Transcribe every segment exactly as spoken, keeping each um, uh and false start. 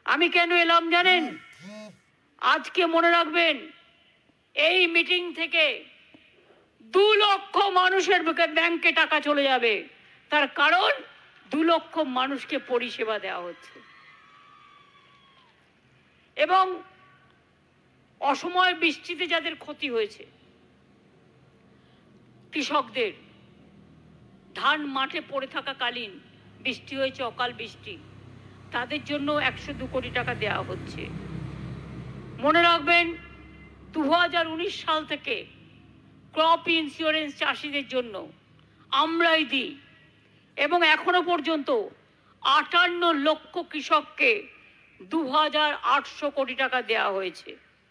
আমি কেন এলাম জানেন? আজকে মনে রাখবেন, এই মিটিং থেকে দু লক্ষ মানুষের ব্যাংকে টাকা চলে যাবে। তার কারণ দু লক্ষ মানুষকে পরিষেবা দেওয়া হচ্ছে এবং অসময় বৃষ্টিতে যাদের ক্ষতি হয়েছে, কৃষকদের ধান মাঠে পড়ে থাকাকালীন বৃষ্টি হয়েছে, অকাল বৃষ্টি, তাদের জন্য একশো দু কোটি টাকা দেওয়া হচ্ছে। মনে রাখবেন, দু হাজার উনিশ সাল থেকে ক্রপ ইন্স্যুরেন্স চাষিদের জন্য আমরাই দিই এবং এখনো পর্যন্ত আটান্ন লক্ষ কৃষককে দু হাজার আটশো কোটি টাকা দেওয়া হয়েছে।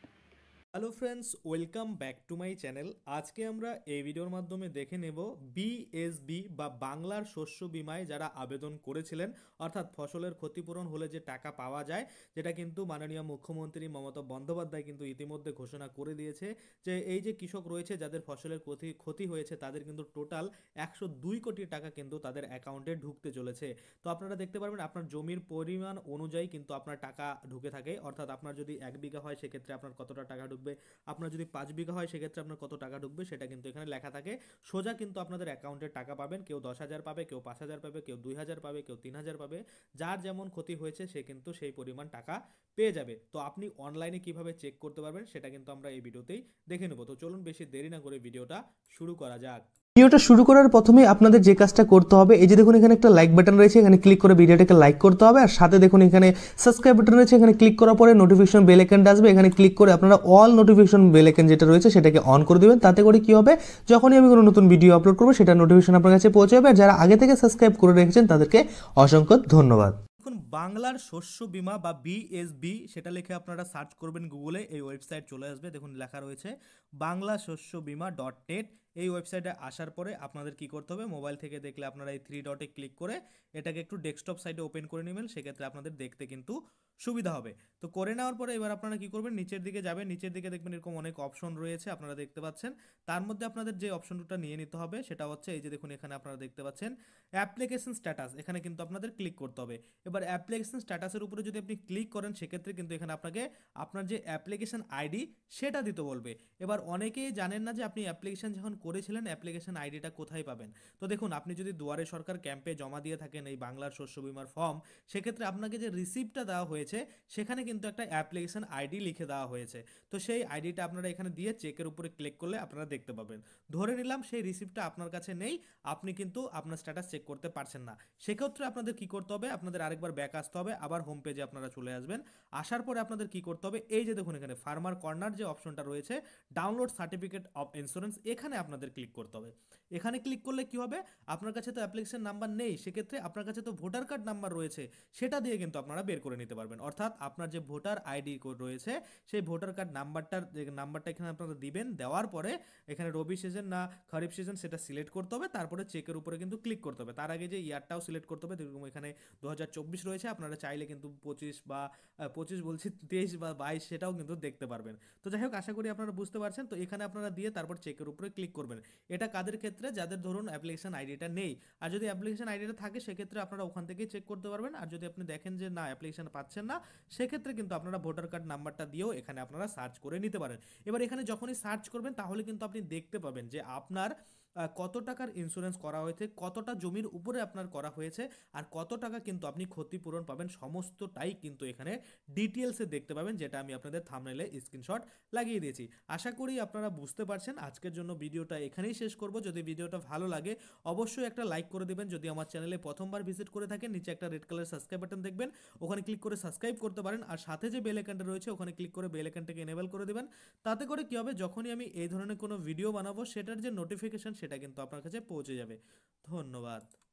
Hello friends, welcome back to my channel. আজকে আমরা এই ভিডিওর মাধ্যমে দেখে নেব বিএসবি বা বাংলার শস্য বীমায় যারা আবেদন করেছিলেন, অর্থাৎ ফসলের ক্ষতিপূরণ হলে যে টাকা পাওয়া যায়, যেটা কিন্তু মাননীয় মুখ্যমন্ত্রী মমতা বন্দ্যোপাধ্যায় কিন্তু ইতিমধ্যে ঘোষণা করে দিয়েছে যে এই যে কৃষক রয়েছে যাদের ফসলের ক্ষতি ক্ষতি হয়েছে তাদের কিন্তু টোটাল একশো দুই কোটি টাকা কিন্তু তাদের অ্যাকাউন্টে ঢুকতে চলেছে। তো আপনারা দেখতে পারবেন আপনার জমির পরিমাণ অনুযায়ী কিন্তু আপনার টাকা ঢুকে থাকে, অর্থাৎ আপনার যদি এক বিঘা হয় সেক্ষেত্রে আপনার কতটা টাকা ঢুকবে, আপনার যদি পাঁচ বিঘা হয় সেক্ষেত্রে আপনার কত টাকা ঢুকবে সেটা কিন্তু এখানে লেখা থাকে। সোজা কিন্তু আপনাদের অ্যাকাউন্টে টাকা পাবেন। কেউ দশ হাজার পাবে, কেউ পাঁচ হাজার পাবে, কেউ দুই হাজার পাবে, কেউ তিন হাজার পাবে। যার যেমন ক্ষতি হয়েছে সে কিন্তু সেই পরিমাণ টাকা পেয়ে যাবে। তো আপনি অনলাইনে কিভাবে চেক করতে পারবেন সেটা কিন্তু আমরা এই ভিডিওতেই দেখে নেব। তো চলুন বেশি দেরি না করে ভিডিওটা শুরু করা যাক। ভিডিওটা শুরু করার প্রথমে আপনাদের যে কাজটা করতে হবে, এই যে দেখুন এখানে একটা লাইক বাটন রয়েছে, এখানে ক্লিক করে ভিডিওটাকে লাইক করতে হবে। আর সাথে দেখুন এখানে সাবস্ক্রাইব বাটন রয়েছে, এখানে ক্লিক করার পরে নোটিফিকেশন বেল আইকনটা আসবে, এখানে ক্লিক করে আপনারা অল নোটিফিকেশন বেল আইকন যেটা রয়েছে সেটাকে অন করে দিবেন। তাতে করে কি হবে, যখনই আমি কোনো নতুন ভিডিও আপলোড করবো সেটা নোটিফিকেশন আপনার কাছে পৌঁছে যাবে। আর যারা আগে থেকে সাবস্ক্রাইব করে রেখেছেন তাদেরকে অসংখ্য ধন্যবাদ। এখন বাংলার শস্য বীমা বা বিএসবি সেটা লিখে আপনারা সার্চ করবেন গুগলে, এই ওয়েবসাইট চলে আসবে। দেখুন লেখা রয়েছে বাংলা শস্য বীমা ডট নেট। এই ওয়েবসাইটে আসার পরে আপনাদের কি করতে হবে, মোবাইল থেকে দেখলে আপনারা এই থ্রি ডটে ক্লিক করে এটাকে একটু ডেস্কটপ সাইডে ওপেন করে নেবেন, সেক্ষেত্রে আপনাদের দেখতে কিন্তু সুবিধা হবে। তো করে নেওয়ার পরে এবার আপনারা কি করবেন, নিচের দিকে যাবেন, নিচের দিকে দেখবেন এরকম অনেক অপশন রয়েছে আপনারা দেখতে পাচ্ছেন। তার মধ্যে আপনাদের যে অপশনটা নিয়ে নিতে হবে সেটা হচ্ছে এই যে দেখুন এখানে আপনারা দেখতে পাচ্ছেন অ্যাপ্লিকেশন স্ট্যাটাস, এখানে কিন্তু আপনাদের ক্লিক করতে হবে। এবার অ্যাপ্লিকেশন স্ট্যাটাসের উপরে যদি আপনি ক্লিক করেন সেক্ষেত্রে কিন্তু এখানে আপনাকে আপনার যে অ্যাপ্লিকেশন আইডি সেটা দিতে বলবে। এবার অনেকেই জানেন না যে আপনি অ্যাপ্লিকেশন যখন করেছিলেন অ্যাপ্লিকেশন আইডিটা কোথায় পাবেন। তো দেখুন আপনি যদি দুয়ারে সরকার ক্যাম্পে জমা দিয়ে থাকেন এই বাংলার শস্য বীমার ফর্ম, সেক্ষেত্রে আপনাকে যে রিসিপ্টটা দেওয়া হয়েছে সেখানে কিন্তু একটা অ্যাপ্লিকেশন আইডি লিখে দেওয়া হয়েছে। তো সেই আইডিটা আপনারা এখানে দিয়ে চেকের উপরে ক্লিক করলে আপনারা দেখতে পাবেন। ধরে নিলাম সেই রিসিপ্টটা আপনার কাছে নেই, আপনি কিন্তু আপনার স্ট্যাটাস চেক করতে পারছেন না, সেক্ষেত্রে আপনাদের কি করতে হবে, আপনাদের আরেকবার ব্যাক আসতে হবে, আবার হোম পেজে আপনারা চলে আসবেন। আসার পরে আপনাদের কি করতে হবে, এই যে দেখুন এখানে ফার্মার কর্নার যে অপশনটা রয়েছে ডাউনলোড সার্টিফিকেট অফ ইন্স্যুরেন্স, এখানে আপনাদের ক্লিক করতে হবে। এখানে ক্লিক করলে কি হবে, আপনার কাছে তো অ্যাপ্লিকেশন নাম্বার নেই, সেক্ষেত্রে আপনার কাছে তো ভোটার কার্ড নাম্বার রয়েছে, সেটা দিয়ে কিন্তু আপনারা বের করে নিতে পারবেন। অর্থাৎ আপনার যে ভোটার আইডি রয়েছে সেই ভোটার কার্ড নাম্বারটার নাম্বারটা এখানে আপনারা দিবেন। দেওয়ার পরে এখানে রবি সিজন না খরিফ সিজন সেটা সিলেক্ট করতে হবে, তারপরে চেকের উপরে কিন্তু ক্লিক করতে হবে। তার আগে যে ইয়ারটাও সিলেক্ট করতে হবে, যেরকম এখানে দু হাজার চব্বিশ রয়েছে, আপনারা চাইলে কিন্তু পঁচিশ বা পঁচিশ বলছি তেইশ বা বাইশ সেটাও কিন্তু দেখতে পারবেন। তো যাই হোক, আশা করি আপনারা বুঝতে পারছেন। তো এখানে আপনারা দিয়ে তারপর চেকের উপরে ক্লিক করবেন। এটা কাদের ক্ষেত্রে, যাদের ধরুন অ্যাপ্লিকেশন আইডিটা নেই। আর যদি অ্যাপ্লিকেশন আইডিটা থাকে সেক্ষেত্রে আপনারা ওখান থেকেই চেক করতে পারবেন। আর যদি আপনি দেখেন যে না অ্যাপ্লিকেশন পাচ্ছেন না, সেক্ষেত্রে কিন্তু আপনারা ভোটার কার্ড নাম্বারটা দিয়েও এখানে আপনারা সার্চ করে নিতে পারেন। এবার এখানে যখনই সার্চ করবেন তাহলে কিন্তু আপনি দেখতে পাবেন যে আপনার কত টাকার ইন্স্যুরেন্স করা হয়েছে, কতটা জমির উপরে আপনার করা হয়েছে, আর কত টাকা কিন্তু আপনি ক্ষতিপূরণ পাবেন, সমস্তটাই কিন্তু এখানে ডিটেলসে দেখতে পাবেন, যেটা আমি আপনাদের থাম্বনেলে স্ক্রিনশট লাগিয়ে দিয়েছি। আশা করি আপনারা বুঝতে পারছেন। আজকের জন্য ভিডিওটা এখানেই শেষ করব। যদি ভিডিওটা ভালো লাগে অবশ্যই একটা লাইক করে দেবেন। যদি আমার চ্যানেলে প্রথমবার ভিজিট করে থাকেন, নিচে একটা রেড কালার সাবস্ক্রাইব বাটন দেখবেন, ওখানে ক্লিক করে সাবস্ক্রাইব করতে পারেন। আর সাথে যে বেল আইকনটা রয়েছে ওখানে ক্লিক করে বেল আইকনটাকে এনেবল করে দেবেন। তাতে করে কি হবে, যখনই আমি এই ধরনের কোনো ভিডিও বানাবো সেটার যে নোটিফিকেশন সেটা কিন্তু আপনার কাছে পৌঁছে যাবে। ধন্যবাদ।